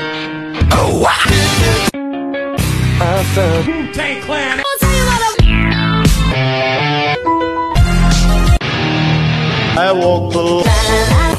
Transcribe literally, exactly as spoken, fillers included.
Oh, wow. I found Wu-Tang Clan. I'll tell you what I walk the